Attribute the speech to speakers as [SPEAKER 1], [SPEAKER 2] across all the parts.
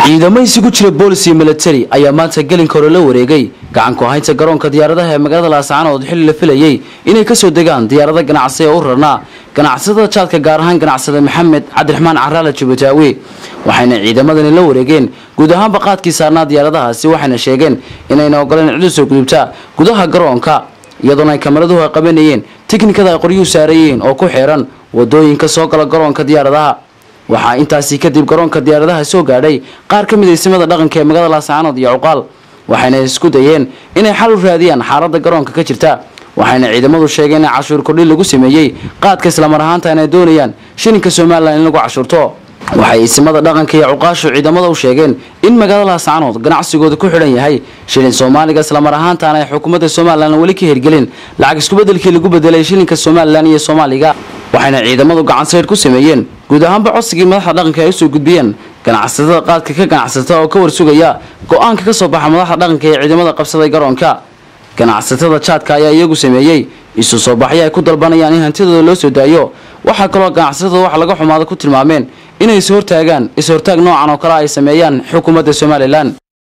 [SPEAKER 1] ciidamada isugu jira booliis iyo military ayaa maanta gelinka hore la wareegay gacan ku haynta garoonka diyaaradaha ee magaalada Laascaanood xilli la filayay inay ka soo degaan diyaarada ganacsi oo u rarnaa ganacsatada jaadka gaar ahaan ganacsada Maxamed Cabdiraxmaan Caraale Jubbataawi waxayna ciidamadani la wareegeen guud ahaan baqaadkii saarnaa diyaaradahaasi waxayna sheegeen inayna ogolaan cid soo gudubta gudaha garoonka iyadoo ay kameraduhu qabanayeen tiknikada ay qoryo saarayeen oo ku xeeran wadooyinka soo gala garoonka diyaaradaha waxaa intaasi kadib garoonka diyaaradaha soo gaadhay qaar ka mid ah ismada dhaqanka ee magaalada Laascaanood iyo Cuqaal waxayna isku dayeen inay xal u raadiyaan xaaladda garoonka ka jirta waxayna ciidamadu sheegeen in cashuur kordhin lagu sameeyay qaadka isla mar ahaanta ay doonayaan shilinka Soomaaliland in lagu cashuurto waxay ismada dhaqanka iyo Cuqaashu ciidamada u sheegeen in magaalada Laascaanood ganacsigooda ku xidhan yahay shilin Soomaaliga isla mar ahaanta ay xukuumadda Soomaaliland wali ka hirgelin lacag isku bedelkii lagu bedelay shilinka Soomaaliland iyo Soomaaliga waxayna ciidamadu gacan saar ku sameeyeen guud ahaanba codsigii madaxda dhaqanka ay soo gudbiyeen ganacsatada qaadka ka ganacsata oo ka warsugaya go'aanka ka soo baxa madaxda dhaqanka ee ciidamada qabsaday garoonka ganacsatada jaadka ayaa iyagu sameeyay isu soo baxay ay ku dalbanayaan in hantidooda loo soo daayo waxa kale oo ganacsatada wax laga xumaado ku tilmaameen inay is hortaag noocan oo kale ay sameeyaan xukuumadda Soomaaliland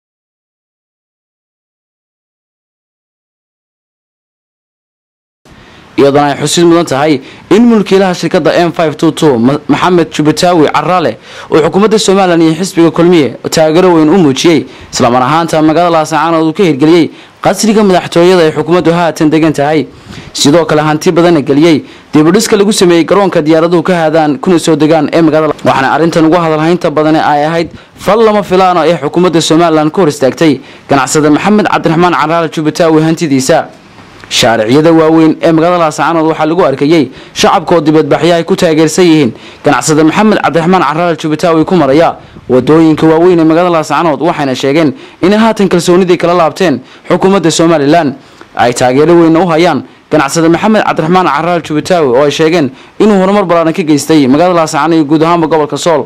[SPEAKER 1] iyadoo ay xusid mudan tahay in mulkiilaha shirkadda M522 Maxamed Jubbataawi Caraale oo xukuumadda Soomaaliland iyo xisbiga kulmiye taageero weyn u muujiyay isla mar ahaanta magaalada Laascaanood uu ka hirgeliyay qasriga madaxtooyada ee xukuumaddu haatan degan tahay sidoo kale hanti badan galiyay dib u dhiska lagu sameeyay garoonka diyaaraduhu ka haadaan kuna soo degaan ee magaalada waxaana arintan ugu hadalhaynta badan ay ahayd fal lama filaan oo xukuumadda Soomaaliland ku hor istaagtay ganacsada Maxamed Cabdiraxmaan Caraale Jubbataawi hantidiisa shaariciyada waaweyn ee magaalada Laascaanood waxa lagu arkayay shacabka oo dibadbaxyo ay ku taageersan yihiin ganacsada Maxamed Cabdiraxmaan Caraale Jubbataawi ku maraya wadooyinka waaweyn ee magaalada Laascaanood waxayna sheegeen in haatan kalsoonidii kala laabteen xukuumadda Soomaaliland ay taageero weyn u hayaan ganacsada Maxamed Cabdiraxmaan Caraale Jubbataawi oo ay sheegeen inuu horumar ballaaran ka geystay magaalada Laascaanood iyo guud ahaan gobolka Sool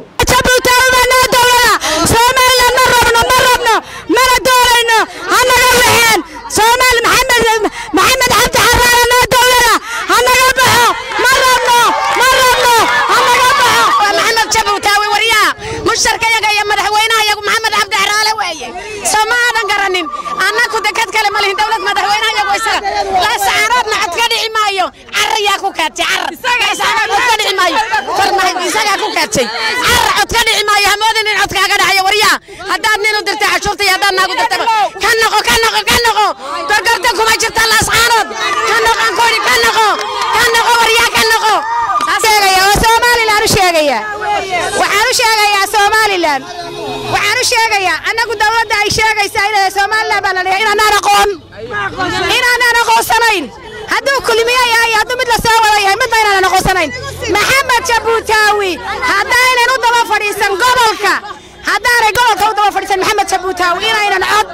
[SPEAKER 1] waxaan u sheegayaa anagu dawladda ay sheegaysaa in Soomaaliland baa la leeyahay inaan aqoonsanayn hadduu kulmiye yahay hadduu mid la soo wada yahay mid inaan aqoonsanayn Maxamed Jubbataawi haddaynan u daba fadhiisan gobolka haddaanay gobolka u daba fadhiisan Maxamed Jubbataawi inaynan cod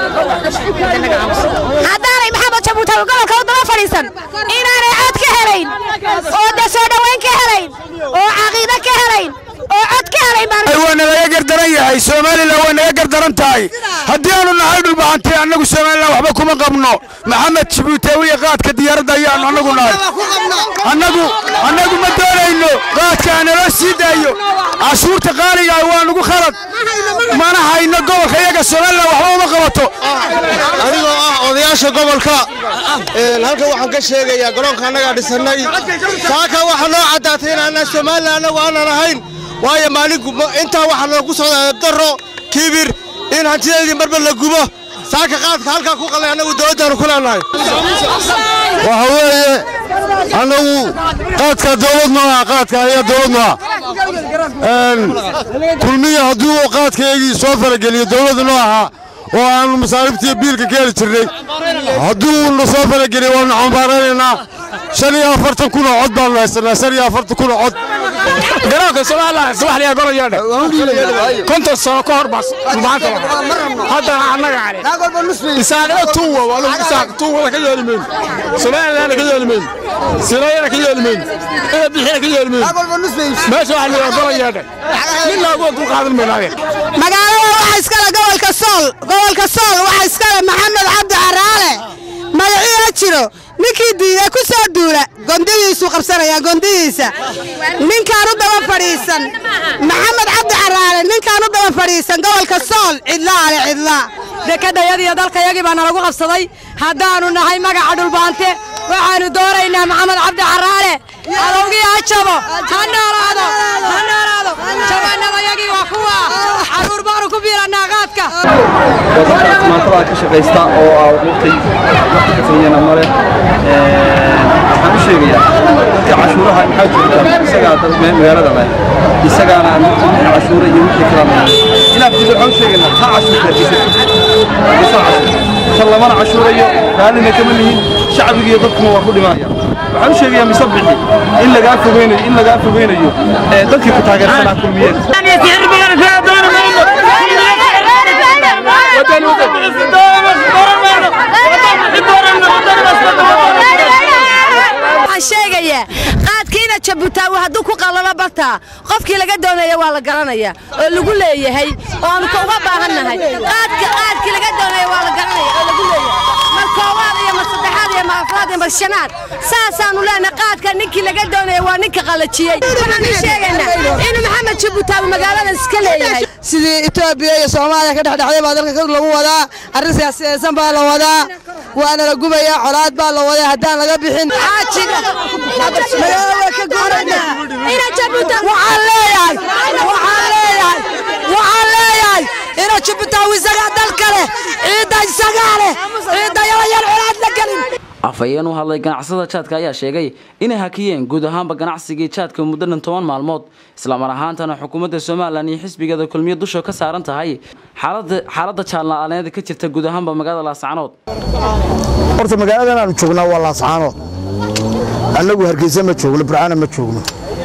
[SPEAKER 1] haddaanay Maxamed Jubbataawi gobolka u daba fadhiisan inaanay cod ka helayn oo soo dhaweyn ka helayn oo caqiido ka helayn
[SPEAKER 2] وانا لا يقدر يحيى Soomaaliland وانا يقدر انتهي hadii aanu nahay dhul baantay anagu Soomaaliland waxba kuma qabno Maxamed Jubbataawi qaadka diyaarada ayaan anagu nahay anagu ma doonayno qaadka aan la siidayo cashuurta qaaliga waa nagu khalad mana hayno gobolka iyaga Soomaaliland waxba uma qabato anigoo odayaasha gobolka halka waxaan ka sheegayaa garoonka anaga dhisanay saaka waxa noo cadaatay in aan Soomaaliland aan ahayn waayo maalinku inta waxa lagu socdaa daro kibir in hantideedii marba la gubo saaka qaadka halka ku qalay anagu dawladda ku leenahay waxa weeye anagu qaadka dawladna qaadka ayaa dawladna kulmiye haduu qaadkeegii soo farageliyo dawladna aha oo aan masaariftii biilka ka heli jirnay haduu soo farageliyo waan xambaaranaynaa 45 kun oo cod baan haysanaa 45 kun oo cod garoonka Soomaaliland subaxdii golo yeedhay konton sano ka hor bas maanta hadda anaga cali isaaqada tuwa wala isaaq tuwa ka yeelmeen Soomaaliland ka yeelmeen Soomaaliland ka yeelmeen ee bixina ka yeelmeen meesha waxa la golo yeedhay min laagu ku qaadan meelaha
[SPEAKER 3] magaalada waxa iska la gobolka Sool waxa iska la Maxamed Cabdi Caraale magaciisa jiro ninkii diiday ku soo duula gondigiisu qabsanaya gondigiisa ninkaan u daba fadhiisan Maxamed Cabdi Caraale ninkaan u daba maan fadhiisan gobolka sool cidlaa ale cidlaa
[SPEAKER 4] dekadayadii dalkayagii baa nalagu qabsaday haddaanu nahay magaca dhulbaante waxaanu dooraynaa maxamed cabdi caraale adowgii ha jabo ha noolaado jabaanadayagii waa kuwa caruur baanu ku biilannaa qaadka
[SPEAKER 5] maantada ka shaqaysta oo waqti ka fiiyana male waxaan u sheegayaa dadka cashuuraha maxaa jirta isagaa magaalada leh isagaana cashuura iyo wixii kala inaad dib waxaan u sheegaynaa ha cashuurta lamana cashuurayo raalina kama lihin shacbiga iyo dadkuna waa ku dhimanaya waxaan u sheegayaa misabixi in lagaa fogeynayo dadkii ku taageersanaa kulmiyeen
[SPEAKER 4] sheegaya qaadkiina Jabuuti hadduu ku qalalo barta qofkii laga doonayo waa la garanaya oo lagu leeyahay oo aan ka uga baahanahay qaadkii laga doonayo waa la garanaya oo lagu leeyahay marka waa iyo masaddexaad iyo afraad iyo shanaad saasaanu leenahay qaadka ninkii laga doonayo waa ninka qalajiyay waxaan sheegaynaa in Maxamed Jabuuti magaalada iska leeyahay
[SPEAKER 3] sidii Itoobiya iyo Soomaaliya ka dhaxdhaxday baa dalka lagu wadaa arrin siyaasadeed baa la wadaa waana la gubaya colaad baa la wadaa haddaan laga bixin
[SPEAKER 4] ina Jabuuti
[SPEAKER 3] waxaan leeyahay ina Jabuuti isaga dalka leh ciida isaga leh ciida yar colaad la galin
[SPEAKER 1] afayeen u hadlay ganacsada jaadka ayaa sheegay inay hakiyeen guud ahaanba ganacsigii jaadka muddo 10 maalmood isla mar ahaantana xukuumadda Soomaaliland iyo xisbigeeda kulmiye dusha ka saaran tahay xaaladda jaalnaaneed ka jirta guud ahaanba magaalada Laascaanood
[SPEAKER 2] horta magaaladan aan joognaa waa Laascaanood annagu Hargeysa ma joogno Burcana ma joogno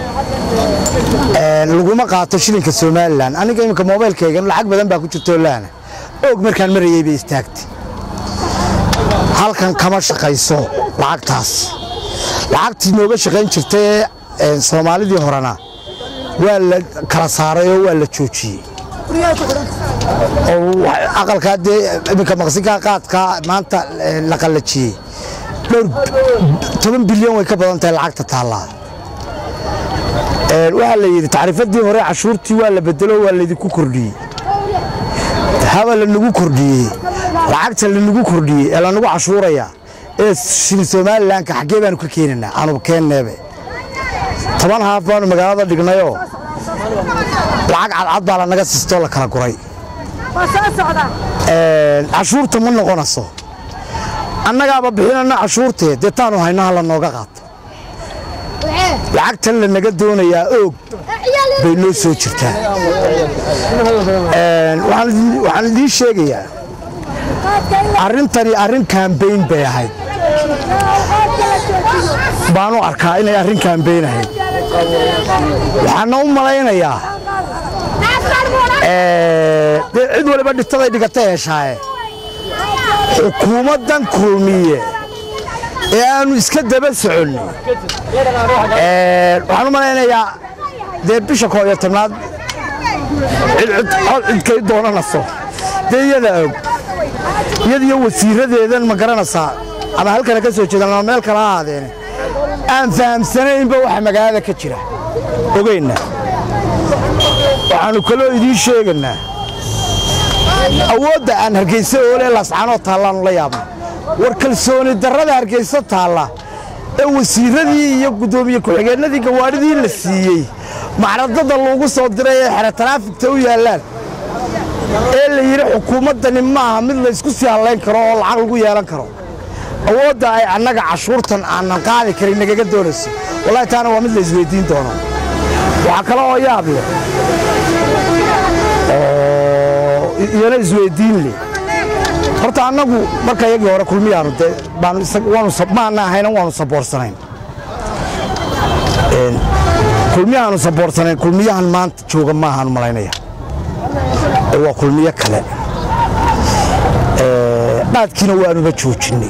[SPEAKER 2] laguma qaato shilinka Soomaaliland aniga imika mobilkayga lacag badan baa ku jirto laana og markaan marayay bay istaagtay halkan kama shaqayso lacagtii nooga shaqayn jirtay Soomaalidii horena waa la kala saaray oo waa la joojiyay oo aqalka imika maqsinka qaadka maanta la qalajiyay 10 bilyan way ka badan tahay lacagta taala waxa la yiri taariifadii hore cashuurtii waa la bedelo waa la idinku kordhiyay haba la nagu kordhiyay lacagta la nagu kordhiyay ee la nagu cashuuraya ee Soomaaliland ka xagee baan ka keenana aanu keenneebe 10 haaf baan magaalada dhignayo lacag cad baa la naga sisto la kala guray cashuurta ma noqonayso annagaaba bixinana cashuurteed deetaanu haynaha la nooga qaato lacagtan la naga doonayaa og bay noo soo jirtaa waxaan idin sheegayaa arrintani arrin campaign bay ahayd baanu arkaa inay arrin campaign ahayd waxaan u malaynayaa cid waliba dhitaday dhigatay heshaaye xukuumaddan kulmiye ee aanu iska daba soconno waxaan u malaynayaa dee bisha 11aad cidkay doonanayso dee iyada og iyadiyo wasiiradeedan ma garanaysaa ama halkana ka soo jeedan ama meel kale ha ahaadeen aan fahamsanaynba waxa magaalada ka jira ogeyna waxaanu kaloo idiin sheegaynaa awoodda aan Hargeysa oo leh Laascaanood taalaan la yaabno war kalsooni darrada Hargeysa taala ee wasiiradii iyo gudoomiye ku-xigeenadii gawaadhidii la siiyey macradada loogu soo diray ee xira taraafikta u yaalaan ee la yiri xukuumadani maaha mid la isku sii haleyn karo oo lacag lagu yeelan karo awoodda ay annaga cashuurtan aanan qaadi karin nagaga doonayso wallahi taana waa mid la isweydiin doono waxa kale oo yaab leh iyana isweydiin leh horta annagu marka iyagii hore kulmiyaanu waanu saboorsanayn kulmiyaanu saboorsanayn kulmiyahan maanta jooga maahan malaynaya waa kulmiye kale qaadkiina waanuba joojinay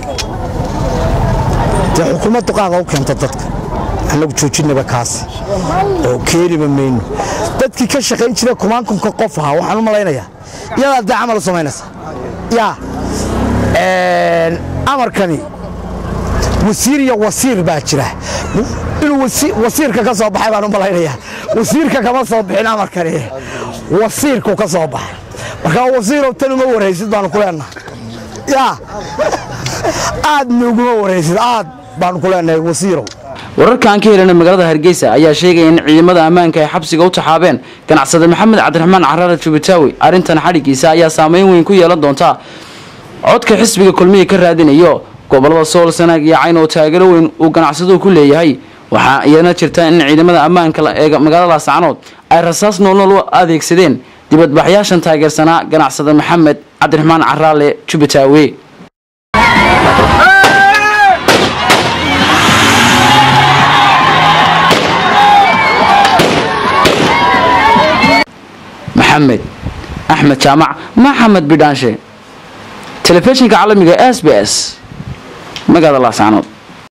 [SPEAKER 2] dee xukuumaddu qaada u keenta dadka annagu joojinaba kaasi oo keeniba mayno dadkii ka shaqayn jiray kumaankumka qof ahaa waxaan u malaynayaa iyadaa dee camal u samaynaysa yaa amarkani wasiir iyo wasiir baa jira inuu wasiirka ka soo baxay baan u malaynayaa wasiirka kama soo bixin amarkani
[SPEAKER 6] wasiirku ka soo baxay marka wasiirow tan uma waraysid baan ku leenahay yaa aad nuguma waraysid aad baan ku leenahay wasiirow
[SPEAKER 1] wararkan ka helana magaalada Hargeysa ayaa sheegay in ciidamada ammaanka ay xabsiga u taxaabeen ganacsade Maxamed Cabdiraxmaan Caraale Jubitaawi arintan xarigiisa ayaa saameyn weyn ku yeelan doonta codka xisbiga kulmiye ka raadinayo gobolada Sool Sanaag iyo Cayn oo taageero weyn uu ganacsadu ku leeyahay waxa iyana jirta in ciidamada ammaanka ee magaalada Laascaanood ay rasaas nool u adeegsadeen dibadbaxyaashan taageersanaa ganacsade Maxamed Cabdiraxmaan Caraale Jubitaawi محمد أحمد جامع محمد بدانشي تلفزيون عالمي SBS مقال الله سعنود